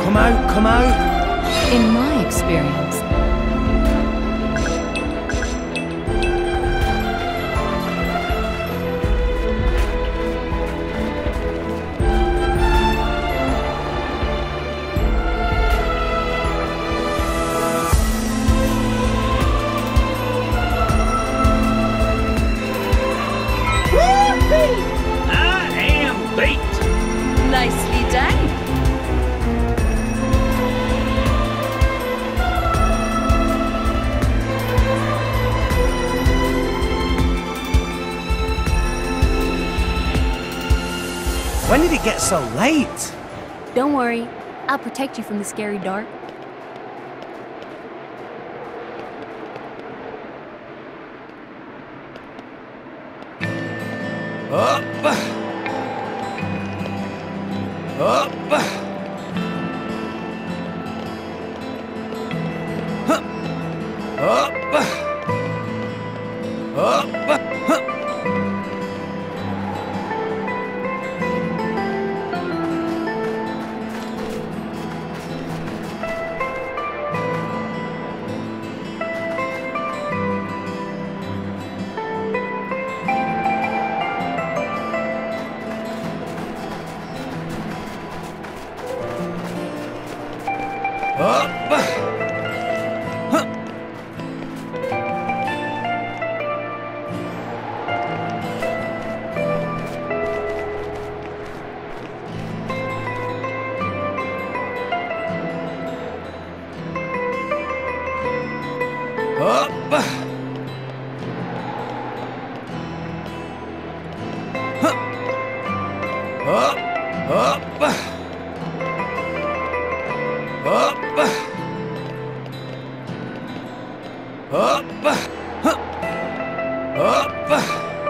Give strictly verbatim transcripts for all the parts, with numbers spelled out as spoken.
Come out, come out. In my experience, I am beat. nicely done. When did it get so late? Don't worry, I'll protect you from the scary dark. Up! Up! Huh. Up! Up! Huh. Up! Huh. Up! Huh. Up! Up! Up! Up! Huh. Up!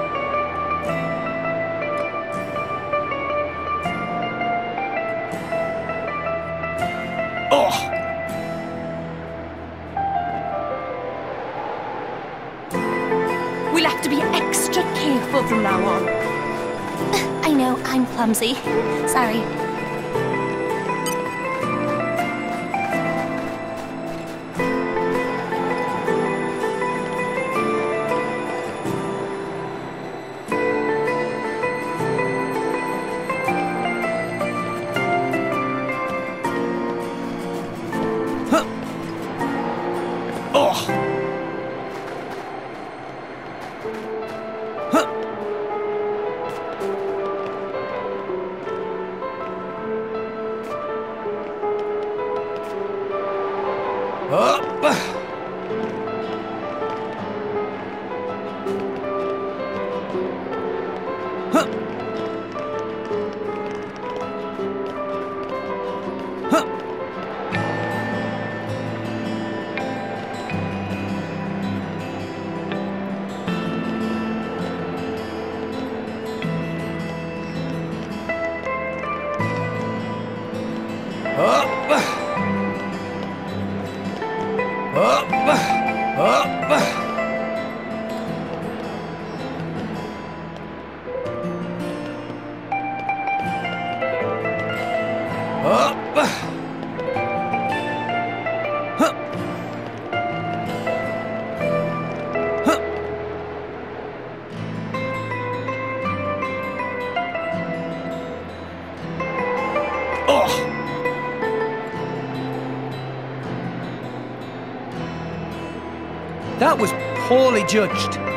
Oh! We'll have to be extra careful from now on. I know, I'm clumsy. Sorry. Huh. Oh! Huh. Up! Huh. Huh. Up! Up! Up! Up! Huh. Huh. Oh! That was poorly judged.